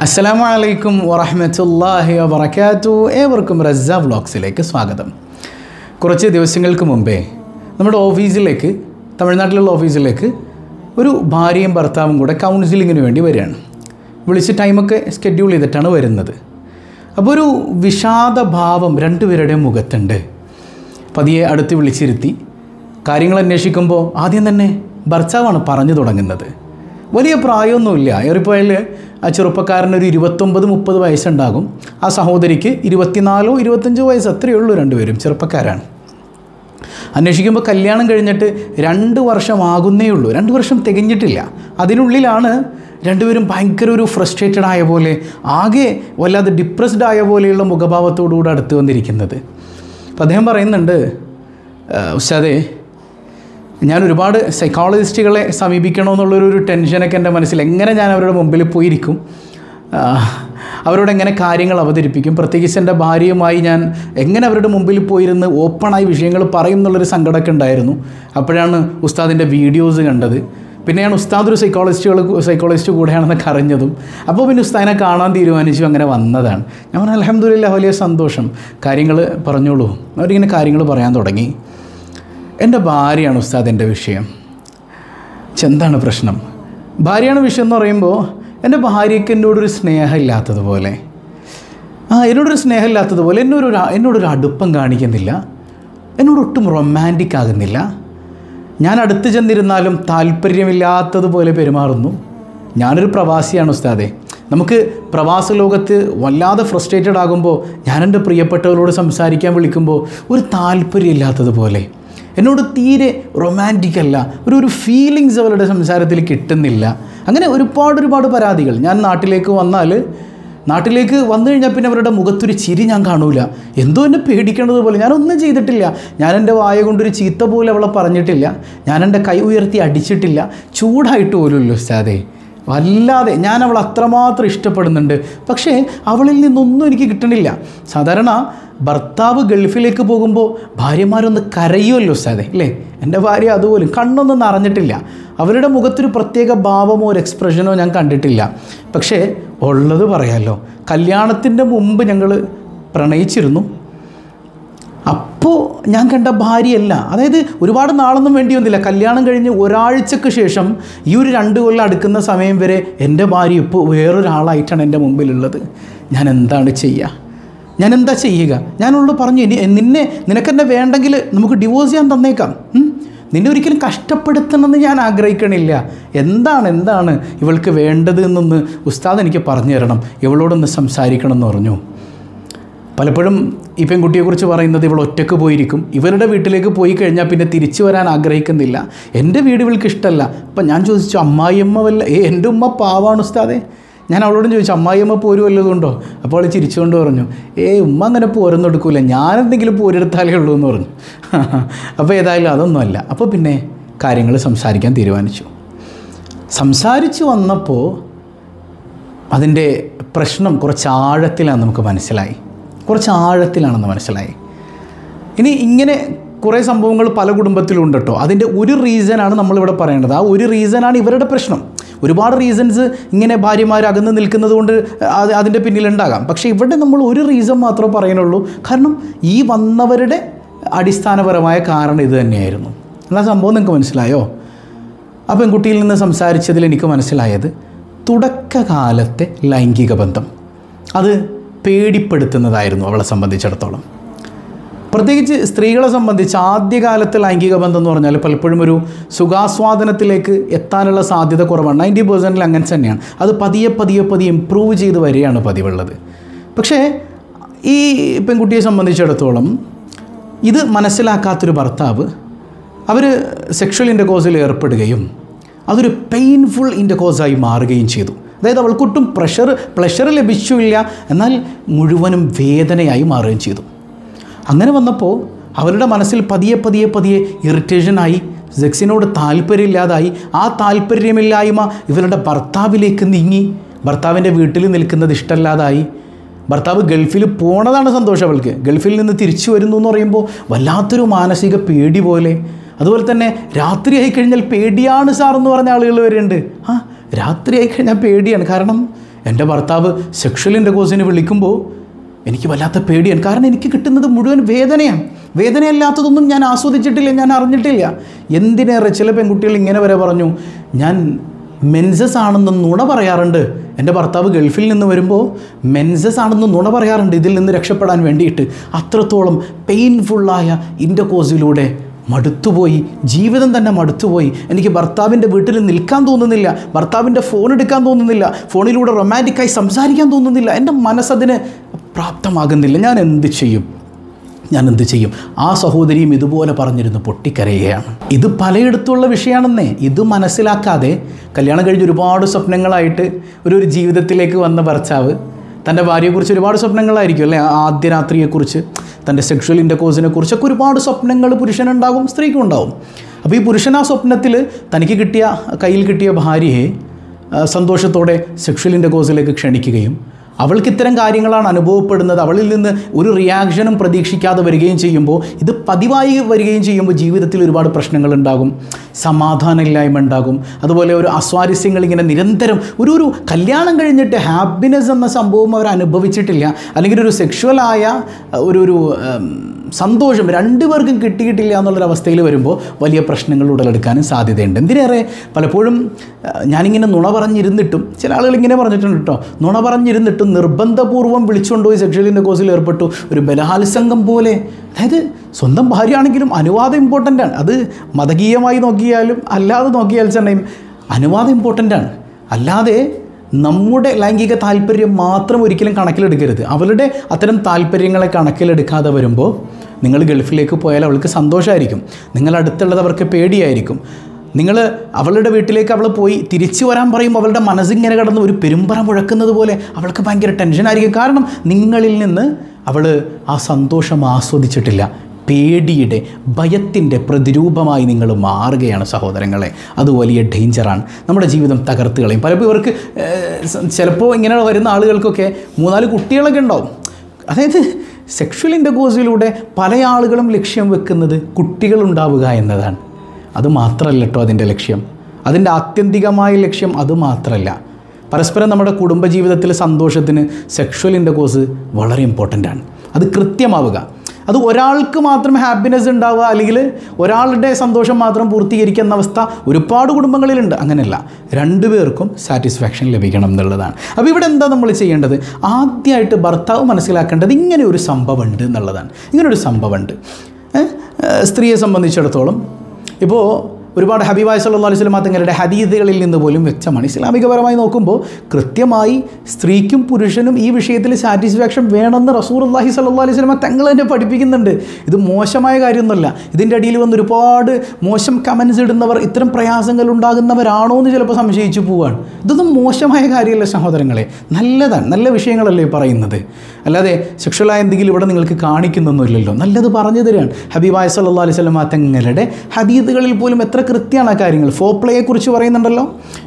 അസ്സലാമു അലൈക്കും വറഹ്മത്തുള്ളാഹി വബറകാതുഹു. ഏവർക്കും റസ്സ വ്ളോഗ്സിലേക്ക് സ്വാഗതം. കുറച്ച് ദിവസങ്ങൾക്ക് മുമ്പേ നമ്മുടെ ഓഫീസിലേക്ക്, തമിഴ്നാട്ടിലുള്ള ഓഫീസിലേക്ക് ഒരു ഭാര്യയും ഭർത്താവും കൂടെ കൗൺസിലിങ്ങിന് വേണ്ടി വരികയാണ്. വിളിച്ച് ടൈമൊക്കെ സ്കെഡ്യൂൾ ചെയ്തിട്ടാണ് വരുന്നത്. അപ്പോൾ ഒരു വിഷാദഭാവം രണ്ടുപേരുടെയും മുഖത്തുണ്ട്. പതിയെ അടുത്ത് വിളിച്ചിരുത്തി കാര്യങ്ങൾ അന്വേഷിക്കുമ്പോൾ ആദ്യം തന്നെ ഭർത്താവാണ് പറഞ്ഞു തുടങ്ങുന്നത്. വലിയ പ്രായമൊന്നുമില്ല, ഏറിപ്പോയാൽ ആ ചെറുപ്പക്കാരനൊരു 29-30 വയസ്സുണ്ടാകും. ആ സഹോദരിക്ക് 24-25 വയസ്സ്, അത്രയേ ഉള്ളൂ. രണ്ടുപേരും ചെറുപ്പക്കാരാണ്. അന്വേഷിക്കുമ്പോൾ കല്യാണം കഴിഞ്ഞിട്ട് 2 വർഷം ആകുന്നേ ഉള്ളൂ, 2 വർഷം തികഞ്ഞിട്ടില്ല. അതിനുള്ളിലാണ് രണ്ടുപേരും ഭയങ്കര ഒരു ഫ്രസ്ട്രേറ്റഡ് ആയ പോലെ, ആകെ വല്ലാതെ ഡിപ്രസ്ഡ് ആയ പോലെയുള്ള മുഖഭാവത്തോടുകൂടെ അടുത്ത് വന്നിരിക്കുന്നത്. അപ്പോൾ അദ്ദേഹം പറയുന്നുണ്ട്, ഉസ്താദേ, ഞാൻ ഒരുപാട് സൈക്കോളജിസ്റ്റുകളെ സമീപിക്കണമെന്നുള്ളൊരു ടെൻഷനൊക്കെ എൻ്റെ മനസ്സിൽ. എങ്ങനെ ഞാൻ അവരുടെ മുമ്പിൽ പോയിരിക്കും, അവരോട് എങ്ങനെ കാര്യങ്ങൾ അവതരിപ്പിക്കും, പ്രത്യേകിച്ച് എൻ്റെ ഭാര്യയുമായി ഞാൻ എങ്ങനെ അവരുടെ മുമ്പിൽ പോയിരുന്ന് ഓപ്പണായി വിഷയങ്ങൾ പറയും എന്നുള്ളൊരു സങ്കടമൊക്കെ ഉണ്ടായിരുന്നു. അപ്പോഴാണ് ഉസ്താദിൻ്റെ വീഡിയോസ് കണ്ടത്. പിന്നെയാണ് ഉസ്താദ് ഒരു സൈക്കോളജിസ്റ്റ് കൂടെയാണെന്നൊക്കെ അറിഞ്ഞതും. അപ്പോൾ പിന്നെ ഉസ്താദിനെ കാണാൻ തീരുമാനിച്ചു. അങ്ങനെ വന്നതാണ്. ഞാൻ പറഞ്ഞു, അൽഹംദുലില്ലാഹ്, വലിയ സന്തോഷം, കാര്യങ്ങൾ പറഞ്ഞോളൂ. അവരിങ്ങനെ കാര്യങ്ങൾ പറയാൻ തുടങ്ങി. എൻ്റെ ഭാര്യയാണ് ഉസ്താദ് എൻ്റെ വിഷയം. എന്താണ് പ്രശ്നം? ഭാര്യയാണ് വിഷയം എന്ന് പറയുമ്പോൾ എൻ്റെ ഭാര്യയ്ക്ക് എന്നോടൊരു സ്നേഹമില്ലാത്തതുപോലെ, എന്നോടൊരു സ്നേഹമില്ലാത്തതുപോലെ, എന്നോടൊരു അടുപ്പം കാണിക്കുന്നില്ല, എന്നോടൊട്ടും റൊമാൻറ്റിക് ആകുന്നില്ല. ഞാൻ അടുത്ത് ചെന്നിരുന്നാലും താല്പര്യമില്ലാത്തതുപോലെ പെരുമാറുന്നു. ഞാനൊരു പ്രവാസിയാണ് ഉസ്താദേ. നമുക്ക് പ്രവാസ ലോകത്ത് വല്ലാതെ ഫ്രസ്ട്രേറ്റഡ് ആകുമ്പോൾ ഞാൻ എൻ്റെ പ്രിയപ്പെട്ടവരോട് സംസാരിക്കാൻ വിളിക്കുമ്പോൾ ഒരു താല്പര്യമില്ലാത്തതുപോലെ, എന്നോട് തീരെ റൊമാൻറ്റിക് അല്ല, ഒരു ഫീലിങ്സ് അവരുടെ സംസാരത്തിൽ കിട്ടുന്നില്ല. അങ്ങനെ ഒരുപാട് പരാതികൾ. ഞാൻ നാട്ടിലേക്ക് വന്നു കഴിഞ്ഞാൽ പിന്നെ അവരുടെ മുഖത്തൊരു ചിരി ഞാൻ കാണൂല. എന്തോ എന്നെ പേടിക്കേണ്ടത് പോലെ. ഞാനൊന്നും ചെയ്തിട്ടില്ല. ഞാൻ എൻ്റെ വായ കൊണ്ടൊരു ചീത്ത പോലും അവളെ പറഞ്ഞിട്ടില്ല. ഞാൻ എൻ്റെ കൈ ഉയർത്തി അടിച്ചിട്ടില്ല. ചൂടായിട്ട് പോലുമല്ലോ ഉസ്താദേ. വല്ലാതെ ഞാൻ അവൾ അത്രമാത്രം ഇഷ്ടപ്പെടുന്നുണ്ട്. പക്ഷേ അവളിൽ നിന്നൊന്നും എനിക്ക് കിട്ടണില്ല. സാധാരണ ഭർത്താവ് ഗൾഫിലേക്ക് പോകുമ്പോൾ ഭാര്യമാരൊന്ന് കരയുമല്ലോ ഉസ്താദേ, അല്ലേ? എൻ്റെ ഭാര്യ അതുപോലും കണ്ണൊന്നും നിറഞ്ഞിട്ടില്ല. അവരുടെ മുഖത്തൊരു പ്രത്യേക ഭാവമോ ഒരു എക്സ്പ്രഷനോ ഞാൻ കണ്ടിട്ടില്ല. പക്ഷേ ഉള്ളത് പറയാമല്ലോ, കല്യാണത്തിൻ്റെ മുമ്പ് ഞങ്ങൾ പ്രണയിച്ചിരുന്നു. അപ്പോൾ ഞാൻ കണ്ട ഭാര്യയല്ല. അതായത് ഒരുപാട് നാളൊന്നും വേണ്ടി വന്നില്ല. കല്യാണം കഴിഞ്ഞ് ഒരാഴ്ചക്ക് ശേഷം ഈ ഒരു 2 കൊല്ലം അടുക്കുന്ന സമയം വരെ എൻ്റെ ഭാര്യ ഇപ്പോൾ വേറൊരാളായിട്ടാണ് എൻ്റെ മുമ്പിലുള്ളത്. ഞാൻ എന്താണ് ചെയ്യുക? ഞാൻ എന്താ ചെയ്യുക? ഞാനുള്ളൂ പറഞ്ഞു, നിനക്കെന്നെ വേണ്ടെങ്കിൽ നമുക്ക് ഡിവോഴ്സ് ചെയ്യാൻ തന്നേക്കാം. നിന്നെ ഒരിക്കലും കഷ്ടപ്പെടുത്തണമെന്ന് ഞാൻ ആഗ്രഹിക്കണില്ല. എന്താണ് ഇവൾക്ക് വേണ്ടത് എന്നൊന്ന് ഉസ്താദ് എനിക്ക് പറഞ്ഞു തരണം, ഇവളോടൊന്ന് സംസാരിക്കണം എന്ന് പറഞ്ഞു. പലപ്പോഴും ഈ പെൺകുട്ടിയെക്കുറിച്ച് പറയുന്നത്, ഇവൾ ഒറ്റയ്ക്ക് പോയിരിക്കും, ഇവരുടെ വീട്ടിലേക്ക് പോയി കഴിഞ്ഞാൽ പിന്നെ തിരിച്ചു വരാൻ ആഗ്രഹിക്കുന്നില്ല, എൻ്റെ വീട് ഇവൾക്ക് ഇഷ്ടമല്ല. അപ്പം ഞാൻ ചോദിച്ചു, അമ്മായിയമ്മ എൻ്റെ ഉമ്മ പാവാണ് ഉസ്താദേ. ഞാൻ അവളോടും ചോദിച്ചു, അമ്മായിയമ്മ പോര് വല്ലതുണ്ടോ? അപ്പോൾ അവൾ ചിരിച്ചുകൊണ്ട് പറഞ്ഞു, ഉമ്മ അങ്ങനെ പോരൊന്നും എടുക്കില്ല, ഞാനെന്തെങ്കിലും പോരെടുത്താലേ ഉള്ളൂ എന്ന് പറഞ്ഞു. അപ്പോൾ ഏതായാലും അതൊന്നുമല്ല. അപ്പോൾ പിന്നെ കാര്യങ്ങൾ സംസാരിക്കാൻ തീരുമാനിച്ചു. സംസാരിച്ചു വന്നപ്പോൾ അതിൻ്റെ പ്രശ്നം കുറച്ച് ആഴത്തിലാണെന്ന് മനസ്സിലായി. ഇനി ഇങ്ങനെ കുറേ സംഭവങ്ങൾ പല കുടുംബത്തിലും ഉണ്ട് കേട്ടോ. അതിൻ്റെ ഒരു റീസണാണ് നമ്മളിവിടെ പറയേണ്ടത്. ആ ഒരു റീസണാണ് ഇവരുടെ പ്രശ്നം. ഒരുപാട് റീസൺസ് ഇങ്ങനെ ഭാര്യമാർ അകന്ന് നിൽക്കുന്നത് കൊണ്ട് അതിൻ്റെ പിന്നിലുണ്ടാകാം. പക്ഷേ ഇവിടെ നമ്മൾ ഒരു റീസൺ മാത്രമേ പറയുന്നുള്ളൂ. കാരണം ഈ വന്നവരുടെ അടിസ്ഥാനപരമായ കാരണം ഇത് തന്നെയായിരുന്നു. ആ സംഭവം നിങ്ങൾക്ക് മനസ്സിലായോ? ആ പെൺകുട്ടിയിൽ നിന്ന് സംസാരിച്ചതിൽ എനിക്ക് മനസ്സിലായത്, തുടക്കകാലത്തെ ലൈംഗിക ബന്ധം അത് പേടിപ്പെടുത്തുന്നതായിരുന്നു അവളെ സംബന്ധിച്ചിടത്തോളം. പ്രത്യേകിച്ച് സ്ത്രീകളെ സംബന്ധിച്ച് ആദ്യകാലത്തെ ലൈംഗിക ബന്ധം എന്ന് പറഞ്ഞാൽ പലപ്പോഴും ഒരു സുഖാസ്വാദനത്തിലേക്ക് എത്താനുള്ള സാധ്യത കുറവാണ്. 90% അങ്ങനെ തന്നെയാണ്. അത് പതിയെ ഇമ്പ്രൂവ് ചെയ്ത് വരികയാണ് പതിവുള്ളത്. പക്ഷേ ഈ പെൺകുട്ടിയെ സംബന്ധിച്ചിടത്തോളം ഇത് മനസ്സിലാക്കാത്തൊരു ഭർത്താവ് അവർ സെക്ഷൽ ഇൻ്റർകോഴ്സിൽ ഏർപ്പെടുകയും അതൊരു പെയിൻഫുൾ ഇൻ്റർകോഴ്സായി മാറുകയും ചെയ്തു. അതായത് അവൾക്കൊട്ടും പ്ലഷർ ലഭിച്ചില്ല, എന്നാൽ മുഴുവനും വേദനയായി മാറുകയും ചെയ്തു. അങ്ങനെ വന്നപ്പോൾ അവരുടെ മനസ്സിൽ പതിയെ ഇറിറ്റേഷനായി, സെക്സിനോട് താല്പര്യമില്ലാതായി. ആ താല്പര്യമില്ലായ്മ ഇവരുടെ ഭർത്താവിലേക്ക് നീങ്ങി. ഭർത്താവിൻ്റെ വീട്ടിൽ നിൽക്കുന്നത് ഇഷ്ടമല്ലാതായി. ഭർത്താവ് ഗൾഫിൽ പോണതാണ് സന്തോഷം അവൾക്ക്. ഗൾഫിൽ നിന്ന് തിരിച്ചു വരുന്നു എന്ന് പറയുമ്പോൾ വല്ലാത്തൊരു മാനസിക പേടി പോലെ. അതുപോലെ തന്നെ രാത്രിയായി കഴിഞ്ഞാൽ പേടിയാണ് സാർ എന്ന് പറഞ്ഞ ആളുകൾ വരെയുണ്ട്. രാത്രിയായി കഴിഞ്ഞാൽ പേടിയാണ്. കാരണം എൻ്റെ ഭർത്താവ് സെക്ഷൽ ഇൻ്റർകോഴ്സിന് വിളിക്കുമ്പോൾ എനിക്ക് വല്ലാത്ത പേടിയാണ്. കാരണം എനിക്ക് കിട്ടുന്നത് മുഴുവൻ വേദനയാണ്. വേദനയല്ലാത്തതൊന്നും ഞാൻ ആസ്വദിച്ചിട്ടില്ല, ഞാൻ അറിഞ്ഞിട്ടില്ല. എന്തിനേറെ ചില പെൺകുട്ടികൾ ഇങ്ങനെ വരെ പറഞ്ഞു, ഞാൻ മെൻസസ് ആണെന്ന് നുണ പറയാറുണ്ട്. എൻ്റെ ഭർത്താവ് ഗൾഫിൽ നിന്ന് വരുമ്പോൾ മെൻസസ് ആണെന്ന് നുണ പറയാറുണ്ട് ഇതിൽ നിന്ന് രക്ഷപ്പെടാൻ വേണ്ടിയിട്ട്. അത്രത്തോളം പെയിൻഫുള്ളായ ഇൻ്റർകോഴ്സിലൂടെ മടുത്തുപോയി, ജീവിതം തന്നെ മടുത്തുപോയി. എനിക്ക് ഭർത്താവിൻ്റെ വീട്ടിൽ നിൽക്കാൻ തോന്നുന്നില്ല, ഭർത്താവിൻ്റെ ഫോൺ എടുക്കാൻ തോന്നുന്നില്ല, ഫോണിലൂടെ റൊമാൻറ്റിക്കായി സംസാരിക്കാൻ തോന്നുന്നില്ല, എൻ്റെ മനസ്സതിന് പ്രാപ്തമാകുന്നില്ല. ഞാൻ എന്ത് ചെയ്യും? ആ സഹോദരിയും ഇതുപോലെ പറഞ്ഞിരുന്നു പൊട്ടിക്കരയുകയാണ്. ഇത് പലയിടത്തുള്ള വിഷയമാണെന്നേ. ഇത് മനസ്സിലാക്കാതെ കല്യാണം കഴിഞ്ഞ് ഒരുപാട് സ്വപ്നങ്ങളായിട്ട് ഒരു ജീവിതത്തിലേക്ക് വന്ന ഭർത്താവ് തൻ്റെ ഭാര്യയെക്കുറിച്ച് ഒരുപാട് സ്വപ്നങ്ങളായിരിക്കും അല്ലേ? ആദ്യ രാത്രിയെക്കുറിച്ച്, തൻ്റെ സെക്ഷൽ ഇൻ്റർകോഴ്സിനെ കുറിച്ചൊക്കെ ഒരുപാട് സ്വപ്നങ്ങൾ പുരുഷനുണ്ടാകും, സ്ത്രീക്കും ഉണ്ടാകും. അപ്പോൾ ഈ പുരുഷൻ ആ സ്വപ്നത്തിൽ തനിക്ക് കയ്യിൽ കിട്ടിയ ഭാര്യയെ സന്തോഷത്തോടെ സെക്ഷൽ ഇൻ്റർകോഴ്സിലേക്ക് ക്ഷണിക്കുകയും അവൾക്ക് ഇത്തരം കാര്യങ്ങളാണ് അനുഭവപ്പെടുന്നത്, അവളിൽ നിന്ന് ഒരു റിയാക്ഷനും പ്രതീക്ഷിക്കാതെ വരികയും ചെയ്യുമ്പോൾ, ഇത് പതിവായി വരികയും ചെയ്യുമ്പോൾ ജീവിതത്തിൽ ഒരുപാട് പ്രശ്നങ്ങളുണ്ടാകും, സമാധാനമില്ലായ്മ ഉണ്ടാകും. അതുപോലെ ഒരു അസ്വാരസ്യങ്ങൾ ഇങ്ങനെ നിരന്തരം ഒരു കല്യാണം കഴിഞ്ഞിട്ട് ഹാപ്പിനെസ് എന്ന സംഭവം അവർ അനുഭവിച്ചിട്ടില്ല, അല്ലെങ്കിൽ ഒരു സെക്ഷുവലായ ഒരു സന്തോഷം രണ്ടുപേർക്കും കിട്ടിയിട്ടില്ല എന്നുള്ളൊരവസ്ഥയിൽ വരുമ്പോൾ വലിയ പ്രശ്നങ്ങൾ ഉടലെടുക്കാനും സാധ്യതയുണ്ട്. എന്തിനേറെ പലപ്പോഴും ഞാനിങ്ങനെ നുണ പറഞ്ഞിരുന്നിട്ടും, ചില ആളുകൾ ഇങ്ങനെ പറഞ്ഞിട്ടുണ്ട് കേട്ടോ, നുണ പറഞ്ഞിരുന്നിട്ടും നിർബന്ധപൂർവ്വം വിളിച്ചുകൊണ്ടുപോയി സെക്ഷൽ ഇൻ്റർകോഴ്സിൽ ഏർപ്പെട്ടു. ഒരു ബലാത്സംഗം പോലെ. അതായത് സ്വന്തം ഭാര്യയാണെങ്കിലും അനുവാദം ഇമ്പോർട്ടൻ്റാണ്. അത് മതകീയമായി നോക്കിയാലും അല്ലാതെ നോക്കിയാൽ തന്നെയും അനുവാദം ഇമ്പോർട്ടൻ്റാണ്. അല്ലാതെ നമ്മുടെ ലൈംഗിക താല്പര്യം മാത്രം ഒരിക്കലും കണക്കിലെടുക്കരുത്. അവളുടെ അത്തരം താല്പര്യങ്ങളെ കണക്കിലെടുക്കാതെ വരുമ്പോൾ നിങ്ങൾ ഗൾഫിലേക്ക് പോയാൽ അവൾക്ക് സന്തോഷമായിരിക്കും, നിങ്ങളടുത്തുള്ളത് അവർക്ക് പേടിയായിരിക്കും. നിങ്ങൾ അവളുടെ വീട്ടിലേക്ക് അവൾ പോയി തിരിച്ചു വരാൻ പറയുമ്പോൾ അവളുടെ മനസ്സിങ്ങനെ കിടന്ന് ഒരു പെരുമ്പറ മുഴക്കുന്നത് പോലെ അവൾക്ക് ഭയങ്കര ടെൻഷനായിരിക്കും. കാരണം നിങ്ങളിൽ നിന്ന് അവൾ ആ സന്തോഷം ആസ്വദിച്ചിട്ടില്ല. പേടിയുടെ, ഭയത്തിൻ്റെ പ്രതിരൂപമായി നിങ്ങൾ മാറുകയാണ് സഹോദരങ്ങളെ. അത് വലിയ ഡേഞ്ചറാണ്, നമ്മുടെ ജീവിതം തകർത്ത് കളയും. പലപ്പോൾ ഇവർക്ക് ചിലപ്പോൾ ഇങ്ങനെ വരുന്ന ആളുകൾക്കൊക്കെ 3-4 കുട്ടികളൊക്കെ ഉണ്ടാവും. അതായത് സെക്ഷൽ ഇൻ്റർകോഴ്സിലൂടെ പല ആളുകളും ലക്ഷ്യം വെക്കുന്നത് കുട്ടികളുണ്ടാവുക എന്നതാണ്. അത് മാത്രമല്ല കേട്ടോ അതിൻ്റെ ലക്ഷ്യം, അതിൻ്റെ ആത്യന്തികമായ ലക്ഷ്യം അത് മാത്രമല്ല. പരസ്പരം നമ്മുടെ കുടുംബജീവിതത്തിലെ സന്തോഷത്തിന് സെക്ഷൽ ഇൻ്റർകോഴ്സ് വളരെ ഇമ്പോർട്ടൻ്റാണ്. അത് കൃത്യമാവുക. അത് ഒരാൾക്ക് മാത്രം ഹാപ്പിനെസ് ഉണ്ടാവുക, അല്ലെങ്കിൽ ഒരാളുടെ സന്തോഷം മാത്രം പൂർത്തീകരിക്കുന്ന അവസ്ഥ ഒരുപാട് കുടുംബങ്ങളിലുണ്ട്. അങ്ങനെയല്ല, രണ്ടുപേർക്കും സാറ്റിസ്ഫാക്ഷൻ ലഭിക്കണം എന്നുള്ളതാണ്. അപ്പോൾ ഇവിടെ എന്താ നമ്മൾ ചെയ്യേണ്ടത്? ആദ്യമായിട്ട് ഭർത്താവ് മനസ്സിലാക്കേണ്ടത് ഇങ്ങനെ ഒരു സംഭവമുണ്ട് എന്നുള്ളതാണ്. ഇങ്ങനൊരു സംഭവമുണ്ട്. സ്ത്രീയെ സംബന്ധിച്ചിടത്തോളം ഇപ്പോൾ ഒരുപാട് ഹബീബായ സല്ലല്ലാഹു അലൈഹി വസല്ലം തങ്ങളുടെ ഹദീസുകളിൽ നിന്ന് പോലും വ്യക്തമാണ്. ഇസ്ലാമികപരമായി നോക്കുമ്പോൾ കൃത്യമായി സ്ത്രീക്കും പുരുഷനും ഈ വിഷയത്തിൽ സാറ്റിസ്ഫാക്ഷൻ വേണമെന്ന് റസൂലുള്ളാഹി സ്വല്ലല്ലാഹു അലൈഹി വസല്ലം തങ്ങൾ തന്നെ പഠിപ്പിക്കുന്നുണ്ട്. ഇത് മോശമായ കാര്യമൊന്നുമല്ല. ഇതിൻ്റെ അടിയിൽ വന്ന് ഒരുപാട് മോശം കമൻസ് ഇടുന്നവർ ഇത്തരം പ്രയാസങ്ങൾ ഉണ്ടാകുന്നവരാണോ എന്ന് ചിലപ്പോൾ സംശയിച്ചു പോവുകയാണ്. ഇതൊന്നും മോശമായ കാര്യമല്ല സഹോദരങ്ങളെ, നല്ലതാണ്, നല്ല വിഷയങ്ങളല്ലേ പറയുന്നത്. അല്ലാതെ സെക്ഷലായ എന്തെങ്കിലും ഇവിടെ നിങ്ങൾക്ക് കാണിക്കുന്നൊന്നുമില്ലല്ലോ, നല്ലത് പറഞ്ഞു തരികയാണ്. ഹബീബായ സല്ലല്ലാഹു അലൈഹി വസല്ലം തങ്ങളുടെ ഹദീസുകളിൽ പോലും എത്ര കൃത്യമാണ് ആ കാര്യങ്ങൾ. ഫോപ്ലേയെക്കുറിച്ച് പറയുന്നുണ്ടല്ലോ,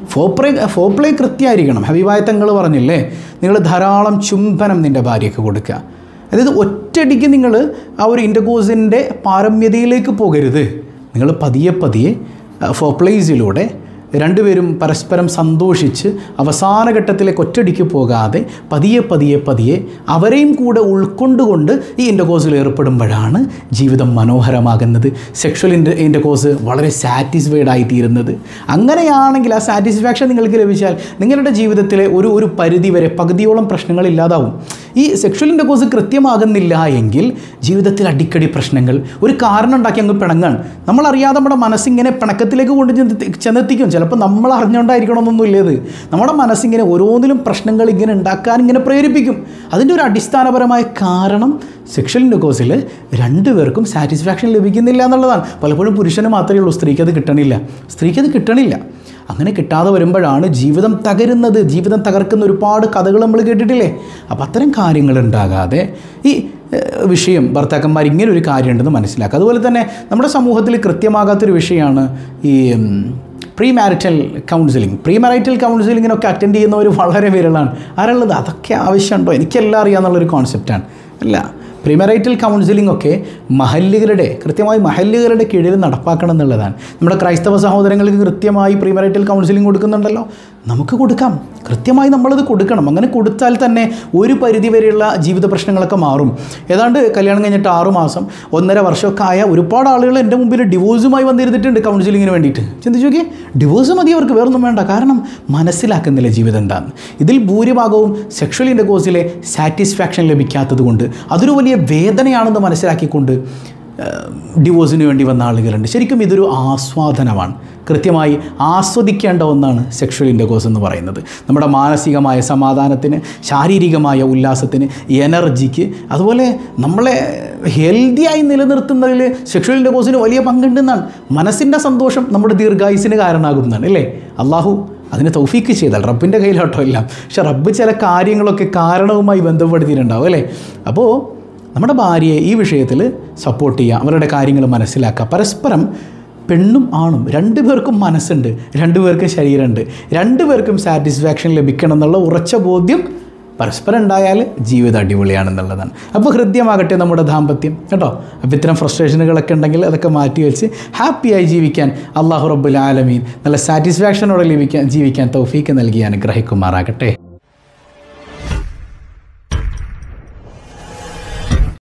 ഫോപ്ലേ കൃത്യമായിരിക്കണം. ഹബീബായ തങ്ങൾ പറഞ്ഞില്ലേ, നിങ്ങൾ ധാരാളം ചുംബനം നിൻ്റെ ഭാര്യയ്ക്ക് കൊടുക്കുക. അതായത് ഒറ്റയടിക്ക് നിങ്ങൾ ആ ഒരു ഇൻ്റർകോഴ്സിൻ്റെ പാരമ്യതയിലേക്ക് പോകരുത്. നിങ്ങൾ പതിയെ ഫോപ്ലേസിലൂടെ രണ്ടുപേരും പരസ്പരം സന്തോഷിച്ച് അവസാന ഘട്ടത്തിലേക്ക് ഒറ്റയടിക്ക് പോകാതെ പതിയെ അവരെയും കൂടെ ഉൾക്കൊണ്ടുകൊണ്ട് ഈ ഇൻ്റർകോഴ്സിൽ ഏർപ്പെടുമ്പോഴാണ് ജീവിതം മനോഹരമാകുന്നത്, സെക്ഷൽ ഇൻ്റർകോഴ്സ് വളരെ സാറ്റിസ്ഫൈഡ് ആയിത്തീരുന്നത്. അങ്ങനെയാണെങ്കിൽ ആ സാറ്റിസ്ഫാക്ഷൻ നിങ്ങൾക്ക് ലഭിച്ചാൽ നിങ്ങളുടെ ജീവിതത്തിലെ ഒരു പരിധി വരെ പകുതിയോളം പ്രശ്നങ്ങളില്ലാതാവും. ഈ സെക്ഷൽ ഇൻ്റർകോഴ്സ് കൃത്യമാകുന്നില്ല എങ്കിൽ ജീവിതത്തിൽ അടിക്കടി പ്രശ്നങ്ങൾ, ഒരു കാരണം ഉണ്ടാക്കി അങ്ങ് പിണങ്ങാണ്. നമ്മളറിയാതെ നമ്മുടെ മനസ്സിങ്ങനെ പിണക്കത്തിലേക്ക് കൊണ്ട് ചെന്നെത്തിക്കും. ചിലപ്പോൾ നമ്മൾ അറിഞ്ഞുകൊണ്ടായിരിക്കണമെന്നൊന്നുമില്ല. ഇത് നമ്മുടെ മനസ്സിങ്ങനെ ഓരോന്നിലും പ്രശ്നങ്ങൾ ഇങ്ങനെ ഉണ്ടാക്കാൻ ഇങ്ങനെ പ്രേരിപ്പിക്കും. അതിൻ്റെ ഒരു അടിസ്ഥാനപരമായ കാരണം സെക്ഷൽ ഇൻ്റർകോഴ്സിൽ രണ്ടുപേർക്കും സാറ്റിസ്ഫാക്ഷൻ ലഭിക്കുന്നില്ല എന്നുള്ളതാണ്. പലപ്പോഴും പുരുഷന് മാത്രമേ ഉള്ളൂ, സ്ത്രീക്കത് കിട്ടണില്ല. അങ്ങനെ കിട്ടാതെ വരുമ്പോഴാണ് ജീവിതം തകരുന്നത്. ജീവിതം തകർക്കുന്ന ഒരുപാട് കഥകൾ നമ്മൾ കേട്ടിട്ടില്ലേ. അപ്പോൾ അത്തരം കാര്യങ്ങൾ ഉണ്ടാകാതെ ഈ വിഷയം ഭർത്താക്കന്മാർ ഇങ്ങനെ ഒരു കാര്യമുണ്ടെന്ന് മനസ്സിലാക്കുക. അതുപോലെ തന്നെ നമ്മുടെ സമൂഹത്തിൽ കൃത്യമാകാത്തൊരു വിഷയമാണ് ഈ പ്രീ മാരിറ്റൽ കൗൺസിലിങ്ങിനൊക്കെ അറ്റൻഡ് ചെയ്യുന്നവർ വളരെ വിരളാണ്. ആരുള്ളത്? അതൊക്കെ ആവശ്യമുണ്ടോ? എനിക്കെല്ലാം അറിയാമെന്നുള്ളൊരു കോൺസെപ്റ്റാണ്. അല്ല, പ്രീ മാരിറ്റൽ കൗൺസിലിംഗ് ഒക്കെ കൃത്യമായി മഹല്ലുകളുടെ കീഴിൽ നടപ്പാക്കണം എന്നുള്ളതാണ്. നമ്മുടെ ക്രൈസ്തവ സഹോദരങ്ങൾക്ക് കൃത്യമായി പ്രീ മാരിറ്റൽ കൗൺസിലിംഗ് കൊടുക്കുന്നുണ്ടല്ലോ. നമുക്ക് കൊടുക്കാം, കൃത്യമായി നമ്മളത് കൊടുക്കണം. അങ്ങനെ കൊടുത്താൽ തന്നെ ഒരു പരിധി വരെയുള്ള ജീവിത പ്രശ്നങ്ങളൊക്കെ മാറും. ഏതാണ്ട് കല്യാണം കഴിഞ്ഞിട്ട് 6 മാസം 1.5 വർഷമൊക്കെ ആയ ഒരുപാട് ആളുകൾ എൻ്റെ മുമ്പിൽ ഡിവോഴ്സുമായി വന്നിരുന്നിട്ടുണ്ട് കൗൺസിലിങ്ങിന് വേണ്ടിയിട്ട്. ചിന്തിച്ചു നോക്കി, ഡിവോഴ്സ് മതി അവർക്ക്, വേറൊന്നും വേണ്ട. കാരണം മനസ്സിലാക്കുന്നില്ല ജീവിതം എന്താണെന്ന്. ഇതിൽ ഭൂരിഭാഗവും സെക്ഷൽ ഇൻ്റർകോഴ്സിലെ സാറ്റിസ്ഫാക്ഷൻ ലഭിക്കാത്തത് കൊണ്ട്, അതൊരു വലിയ വേദനയാണെന്ന് മനസ്സിലാക്കിക്കൊണ്ട് ഡിവോഴ്സിന് വേണ്ടി വന്ന ആളുകളുണ്ട്. ശരിക്കും ഇതൊരു ആസ്വാദനമാണ്, കൃത്യമായി ആസ്വദിക്കേണ്ട ഒന്നാണ് സെക്ഷൽ ഇൻ്റർകോഴ്സ് എന്ന് പറയുന്നത്. നമ്മുടെ മാനസികമായ സമാധാനത്തിന്, ശാരീരികമായ ഉല്ലാസത്തിന്, എനർജിക്ക്, അതുപോലെ നമ്മളെ ഹെൽത്തിയായി നിലനിർത്തുന്നതിൽ സെക്ഷൽ ഇൻ്റർകോഴ്സിന് വലിയ പങ്കുണ്ടെന്നാണ്. മനസ്സിൻ്റെ സന്തോഷം നമ്മുടെ ദീർഘായുസിന് കാരണമാകുന്നതാണ് അല്ലേ? അള്ളാഹു അതിന് തൗഫീക്ക് ചെയ്താൽ റബ്ബിൻ്റെ കയ്യിലോട്ടോ എല്ലാം. പക്ഷെ റബ്ബ് ചില കാര്യങ്ങളൊക്കെ കാരണവുമായി ബന്ധപ്പെടുത്തിയിട്ടുണ്ടാവും അല്ലേ? അപ്പോൾ നമ്മുടെ ഭാര്യയെ ഈ വിഷയത്തിൽ സപ്പോർട്ട് ചെയ്യുക, അവരുടെ കാര്യങ്ങൾ മനസ്സിലാക്കുക. പരസ്പരം പെണ്ണും ആണും 2 പേർക്കും മനസ്സുണ്ട്, 2 പേർക്കും ശരീരമുണ്ട്, 2 പേർക്കും സാറ്റിസ്ഫാക്ഷൻ ലഭിക്കണം എന്നുള്ള ഉറച്ച ബോധ്യം പരസ്പരം ഉണ്ടായാൽ ജീവിതം അടിപൊളിയാണെന്നുള്ളതാണ്. അപ്പോൾ ഹൃദ്യമാകട്ടെ നമ്മുടെ ദാമ്പത്യം കേട്ടോ. അപ്പോൾ ഇത്തരം ഫ്രസ്ട്രേഷനുകളൊക്കെ ഉണ്ടെങ്കിൽ അതൊക്കെ മാറ്റി വെച്ച് ഹാപ്പിയായി ജീവിക്കാൻ അല്ലാഹു റബ്ബുൽ ആലമീൻ നല്ല സാറ്റിസ്ഫാക്ഷനോടെ ജീവിക്കാൻ തൗഫീക്ക് നൽകി അനുഗ്രഹിക്കുമാറാകട്ടെ.